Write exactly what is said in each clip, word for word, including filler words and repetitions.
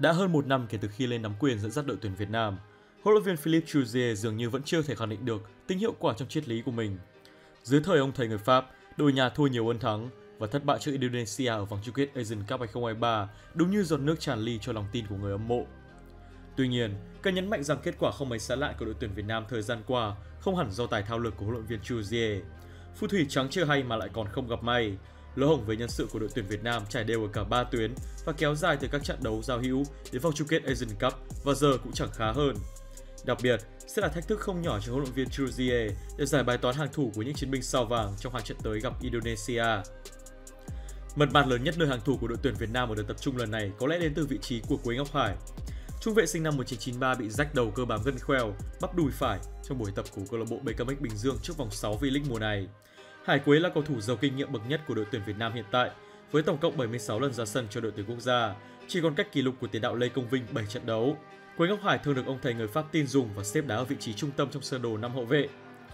Đã hơn một năm kể từ khi lên nắm quyền dẫn dắt đội tuyển Việt Nam, huấn luyện viên Philippe Jouzier dường như vẫn chưa thể khẳng định được tính hiệu quả trong triết lý của mình. Dưới thời ông thầy người Pháp, đội nhà thua nhiều hơn thắng và thất bại trước Indonesia ở vòng chung kết Asian Cup hai không hai ba đúng như giọt nước tràn ly cho lòng tin của người hâm mộ. Tuy nhiên, cần nhấn mạnh rằng kết quả không mấy xa lạ của đội tuyển Việt Nam thời gian qua không hẳn do tài thao lược của huấn luyện viên Jouzier. Phù thủy trắng chưa hay mà lại còn không gặp may. Lỗ hổng về nhân sự của đội tuyển Việt Nam trải đều ở cả ba tuyến và kéo dài từ các trận đấu giao hữu đến vòng chung kết Asian Cup và giờ cũng chẳng khá hơn. Đặc biệt, sẽ là thách thức không nhỏ cho huấn luyện viên Jouzier để giải bài toán hàng thủ của những chiến binh sao vàng trong hai trận tới gặp Indonesia. Mật mạt lớn nhất nơi hàng thủ của đội tuyển Việt Nam ở đợt tập trung lần này có lẽ đến từ vị trí của Quế Ngọc Hải. Trung vệ sinh năm một nghìn chín trăm chín mươi ba bị rách đầu cơ bám gân khoeo, bắp đùi phải trong buổi tập của câu lạc bộ bê ca em Bình Dương trước vòng sáu V-League mùa này. Hải Quế là cầu thủ giàu kinh nghiệm bậc nhất của đội tuyển Việt Nam hiện tại, với tổng cộng bảy mươi sáu lần ra sân cho đội tuyển quốc gia, chỉ còn cách kỷ lục của tiền đạo Lê Công Vinh bảy trận đấu. Quế Ngọc Hải thường được ông thầy người Pháp tin dùng và xếp đá ở vị trí trung tâm trong sơ đồ năm hậu vệ.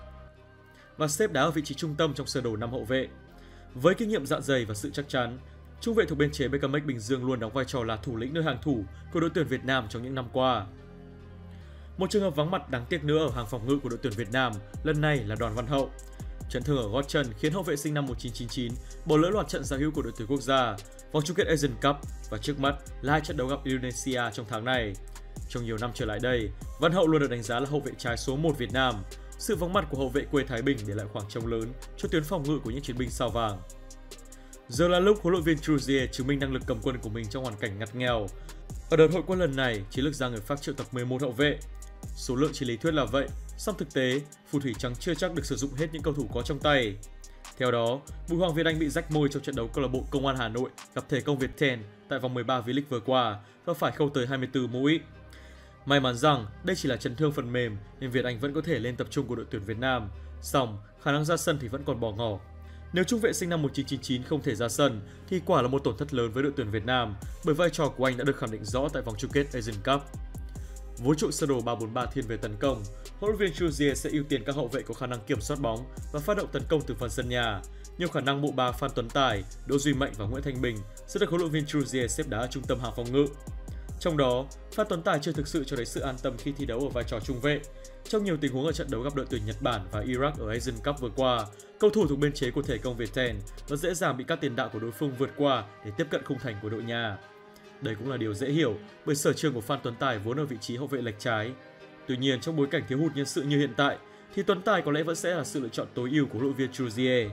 Và xếp đá ở vị trí trung tâm trong sơ đồ năm hậu vệ. Với kinh nghiệm dạ dày và sự chắc chắn, trung vệ thuộc biên chế bê ca em Bình Dương luôn đóng vai trò là thủ lĩnh nơi hàng thủ của đội tuyển Việt Nam trong những năm qua. Một trường hợp vắng mặt đáng tiếc nữa ở hàng phòng ngự của đội tuyển Việt Nam lần này là Đoàn Văn Hậu. Chấn thương ở gót chân khiến hậu vệ sinh năm một nghìn chín trăm chín mươi chín bỏ lỡ loạt trận giao hữu của đội tuyển quốc gia, vòng chung kết Asian Cup và trước mắt là hai trận đấu gặp Indonesia trong tháng này. Trong nhiều năm trở lại đây, Văn Hậu luôn được đánh giá là hậu vệ trái số một Việt Nam. Sự vắng mặt của hậu vệ quê Thái Bình để lại khoảng trống lớn cho tuyến phòng ngự của những chiến binh sao vàng. Giờ là lúc huấn luyện viên Jouzier chứng minh năng lực cầm quân của mình trong hoàn cảnh ngặt nghèo. Ở đợt hội quân lần này, chiến lược gia người Pháp triệu tập mười một hậu vệ. Số lượng trên lý thuyết là vậy, song thực tế, phù thủy trắng chưa chắc được sử dụng hết những cầu thủ có trong tay. Theo đó, Bùi Hoàng Việt Anh bị rách môi trong trận đấu câu lạc bộ Công an Hà Nội gặp Thể công Viettel tại vòng mười ba V-League vừa qua và phải khâu tới hai mươi tư mũi. May mắn rằng đây chỉ là chấn thương phần mềm nên Việt Anh vẫn có thể lên tập trung của đội tuyển Việt Nam, song khả năng ra sân thì vẫn còn bỏ ngỏ. Nếu trung vệ sinh năm một nghìn chín trăm chín mươi chín không thể ra sân thì quả là một tổn thất lớn với đội tuyển Việt Nam, bởi vai trò của anh đã được khẳng định rõ tại vòng chung kết Asian Cup. Với trụ sơ đồ ba bốn ba thiên về tấn công, huấn luyện viên Jouzier sẽ ưu tiên các hậu vệ có khả năng kiểm soát bóng và phát động tấn công từ phần sân nhà. Nhiều khả năng bộ ba Phan Tuấn Tài, Đỗ Duy Mạnh và Nguyễn Thanh Bình sẽ được huấn luyện viên Jouzier xếp đá ở trung tâm hàng phòng ngự. Trong đó, Phan Tuấn Tài chưa thực sự cho thấy sự an tâm khi thi đấu ở vai trò trung vệ. Trong nhiều tình huống ở trận đấu gặp đội tuyển Nhật Bản và Iraq ở Asian Cup vừa qua, cầu thủ thuộc biên chế của Thể công Viettel đã dễ dàng bị các tiền đạo của đối phương vượt qua để tiếp cận khung thành của đội nhà. Đây cũng là điều dễ hiểu bởi sở trường của Phan Tuấn Tài vốn ở vị trí hậu vệ lệch trái. Tuy nhiên, trong bối cảnh thiếu hụt nhân sự như hiện tại, thì Tuấn Tài có lẽ vẫn sẽ là sự lựa chọn tối ưu của huấn luyện viên Jouzier.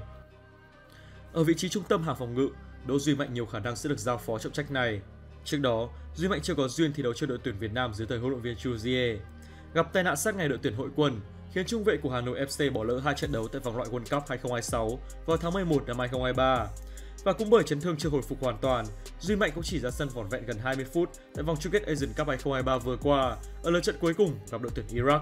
Ở vị trí trung tâm hàng phòng ngự, Đỗ Duy Mạnh nhiều khả năng sẽ được giao phó trọng trách này. Trước đó, Duy Mạnh chưa có duyên thi đấu cho đội tuyển Việt Nam dưới thời huấn luyện viên Jouzier. Gặp tai nạn sát ngày đội tuyển hội quân, khiến trung vệ của Hà Nội ép xê bỏ lỡ hai trận đấu tại vòng loại World Cup hai không hai sáu vào tháng mười một năm hai không hai ba. Và cũng bởi chấn thương chưa hồi phục hoàn toàn, Duy Mạnh cũng chỉ ra sân vỏn vẹn gần hai mươi phút tại vòng chung kết Asian Cup hai không hai ba vừa qua ở lượt trận cuối cùng gặp đội tuyển Iraq.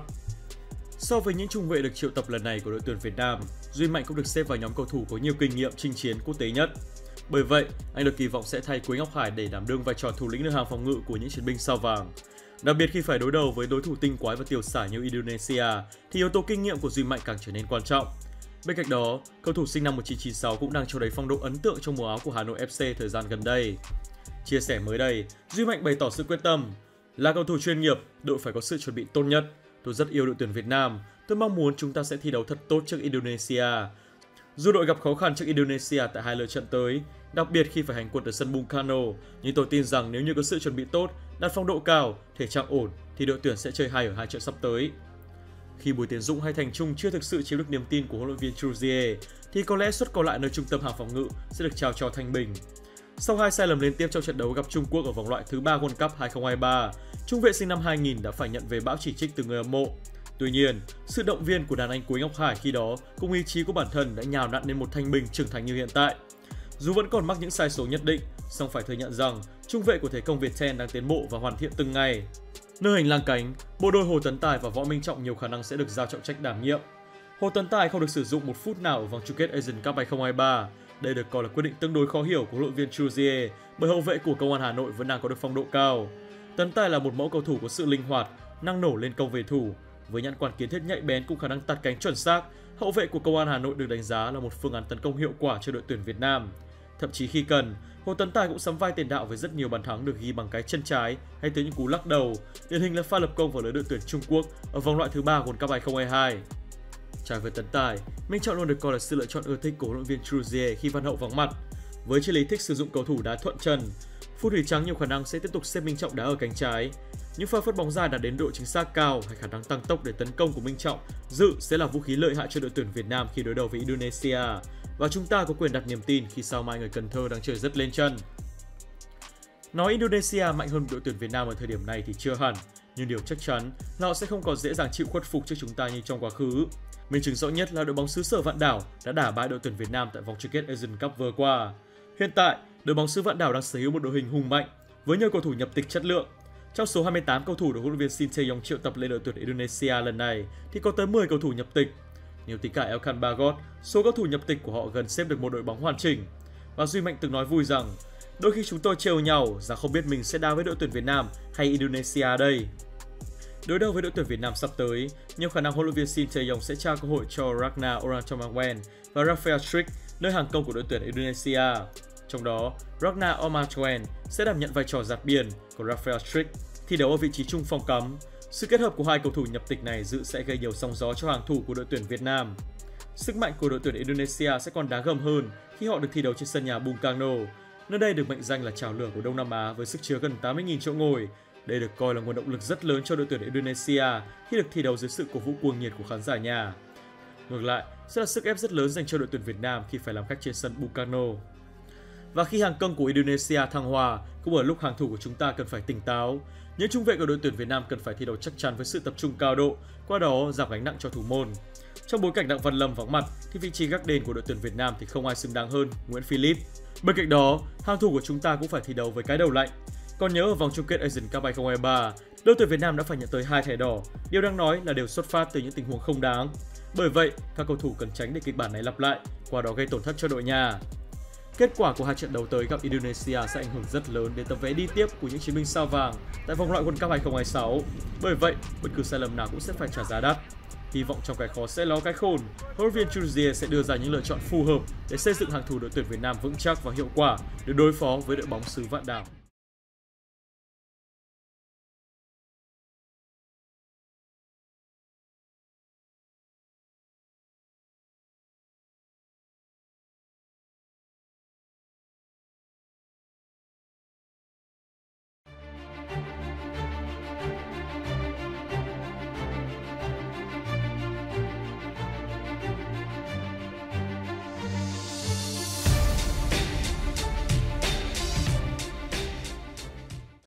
So với những trung vệ được triệu tập lần này của đội tuyển Việt Nam, Duy Mạnh cũng được xếp vào nhóm cầu thủ có nhiều kinh nghiệm chinh chiến quốc tế nhất. Bởi vậy, anh được kỳ vọng sẽ thay Quế Ngọc Hải để đảm đương vai trò thủ lĩnh nơi hàng phòng ngự của những chiến binh sao vàng. Đặc biệt khi phải đối đầu với đối thủ tinh quái và tiểu xảo như Indonesia, thì yếu tố kinh nghiệm của Duy Mạnh càng trở nên quan trọng. Bên cạnh đó, cầu thủ sinh năm một nghìn chín trăm chín mươi sáu cũng đang cho thấy phong độ ấn tượng trong màu áo của Hà Nội ép xê thời gian gần đây. Chia sẻ mới đây, Duy Mạnh bày tỏ sự quyết tâm. Là cầu thủ chuyên nghiệp, đội phải có sự chuẩn bị tốt nhất. Tôi rất yêu đội tuyển Việt Nam. Tôi mong muốn chúng ta sẽ thi đấu thật tốt trước Indonesia. Dù đội gặp khó khăn trước Indonesia tại hai lượt trận tới, đặc biệt khi phải hành quân ở sân Bung Karno, nhưng tôi tin rằng nếu như có sự chuẩn bị tốt, đạt phong độ cao, thể trạng ổn, thì đội tuyển sẽ chơi hay ở hai trận sắp tới. Khi Bùi Tiến Dũng hay Thành Trung chưa thực sự chiếm được niềm tin của huấn luyện viên Jouzier, thì có lẽ suất còn lại nơi trung tâm hàng phòng ngự sẽ được trao cho Thanh Bình. Sau hai sai lầm liên tiếp trong trận đấu gặp Trung Quốc ở vòng loại thứ ba World Cup hai không hai ba, trung vệ sinh năm hai nghìn đã phải nhận về bão chỉ trích từ người hâm mộ. Tuy nhiên, sự động viên của đàn anh Quế Ngọc Hải khi đó cùng ý chí của bản thân đã nhào nặn nên một Thanh Bình trưởng thành như hiện tại. Dù vẫn còn mắc những sai số nhất định, song phải thừa nhận rằng trung vệ của Thể công Viettel đang tiến bộ và hoàn thiện từng ngày. Nơi hành lang cánh, bộ đôi Hồ Tấn Tài và Võ Minh Trọng nhiều khả năng sẽ được giao trọng trách đảm nhiệm. Hồ Tấn Tài không được sử dụng một phút nào ở vòng chung kết Asian Cup hai không hai ba. Đây được coi là quyết định tương đối khó hiểu của huấn luyện viên Jouzier, bởi hậu vệ của Công an Hà Nội vẫn đang có được phong độ cao. Tấn Tài là một mẫu cầu thủ có sự linh hoạt, năng nổ lên công về thủ, với nhãn quan kiến thiết nhạy bén cùng khả năng tạt cánh chuẩn xác. Hậu vệ của Công an Hà Nội được đánh giá là một phương án tấn công hiệu quả cho đội tuyển Việt Nam. Thậm chí khi cần, Hồ Tấn Tài cũng sắm vai tiền đạo với rất nhiều bàn thắng được ghi bằng cái chân trái hay tới những cú lắc đầu, điển hình là pha lập công vào lưới đội tuyển Trung Quốc ở vòng loại thứ ba World Cup hai không hai hai. Trái với Tấn Tài, Minh Trọng luôn được coi là sự lựa chọn ưa thích của huấn luyện viên Chuzier khi Văn Hậu vắng mặt. Với triết lý thích sử dụng cầu thủ đá thuận chân, Phù thủy trắng nhiều khả năng sẽ tiếp tục xếp Minh Trọng đá ở cánh trái. Những pha phất bóng dài đạt đến độ chính xác cao hay khả năng tăng tốc để tấn công của Minh Trọng dự sẽ là vũ khí lợi hại cho đội tuyển Việt Nam khi đối đầu với Indonesia. Và chúng ta có quyền đặt niềm tin khi sao mai người Cần Thơ đang chơi rất lên chân. Nói Indonesia mạnh hơn đội tuyển Việt Nam ở thời điểm này thì chưa hẳn, nhưng điều chắc chắn là họ sẽ không còn dễ dàng chịu khuất phục trước chúng ta như trong quá khứ. Minh chứng rõ nhất là đội bóng xứ sở Vạn Đảo đã đả bại đội tuyển Việt Nam tại vòng chung kết Asian Cup vừa qua. Hiện tại, đội bóng xứ Vạn Đảo đang sở hữu một đội hình hùng mạnh với nhiều cầu thủ nhập tịch chất lượng. Trong số hai mươi tám cầu thủ được huấn luyện viên Shin Tae-yong triệu tập lên đội tuyển Indonesia lần này thì có tới mười cầu thủ nhập tịch. Nếu tính cả Elkan Bagot, số cầu thủ nhập tịch của họ gần xếp được một đội bóng hoàn chỉnh. Và Duy Mạnh từng nói vui rằng, đôi khi chúng tôi trêu nhau rằng không biết mình sẽ đá với đội tuyển Việt Nam hay Indonesia đây. Đối đầu với đội tuyển Việt Nam sắp tới, nhiều khả năng huấn luyện viên Shin Tae-yong sẽ trao cơ hội cho Ragnar Orantomangwen và Rafael Strik, nơi hàng công của đội tuyển Indonesia. Trong đó, Ragnar Orantomangwen sẽ đảm nhận vai trò giạt biên, còn Rafael Strik thi đấu ở vị trí trung phong cắm. Sự kết hợp của hai cầu thủ nhập tịch này dự sẽ gây nhiều sóng gió cho hàng thủ của đội tuyển Việt Nam. Sức mạnh của đội tuyển Indonesia sẽ còn đá gầm hơn khi họ được thi đấu trên sân nhà Bung Karno. Nơi đây được mệnh danh là chảo lửa của Đông Nam Á với sức chứa gần tám mươi nghìn chỗ ngồi. Đây được coi là nguồn động lực rất lớn cho đội tuyển Indonesia khi được thi đấu dưới sự cổ vũ cuồng nhiệt của khán giả nhà. Ngược lại, sẽ là sức ép rất lớn dành cho đội tuyển Việt Nam khi phải làm khách trên sân Bung Karno. Và khi hàng công của Indonesia thăng hoa, cũng ở lúc hàng thủ của chúng ta cần phải tỉnh táo. Những trung vệ của đội tuyển Việt Nam cần phải thi đấu chắc chắn với sự tập trung cao độ, qua đó giảm gánh nặng cho thủ môn. Trong bối cảnh Đặng Văn Lâm vắng mặt thì vị trí gác đền của đội tuyển Việt Nam thì không ai xứng đáng hơn Nguyễn Philip. Bên cạnh đó, hàng thủ của chúng ta cũng phải thi đấu với cái đầu lạnh. Còn nhớ ở vòng chung kết Asian Cup hai không hai ba, đội tuyển Việt Nam đã phải nhận tới hai thẻ đỏ. Điều đáng nói là đều xuất phát từ những tình huống không đáng. Bởi vậy, các cầu thủ cần tránh để kịch bản này lặp lại, qua đó gây tổn thất cho đội nhà. Kết quả của hai trận đấu tới gặp Indonesia sẽ ảnh hưởng rất lớn đến tấm vé đi tiếp của những chiến binh sao vàng tại vòng loại World Cup hai không hai sáu. Bởi vậy, bất cứ sai lầm nào cũng sẽ phải trả giá đắt. Hy vọng trong cái khó sẽ ló cái khôn, huấn luyện viên Chuzier sẽ đưa ra những lựa chọn phù hợp để xây dựng hàng thủ đội tuyển Việt Nam vững chắc và hiệu quả để đối phó với đội bóng xứ Vạn Đảo.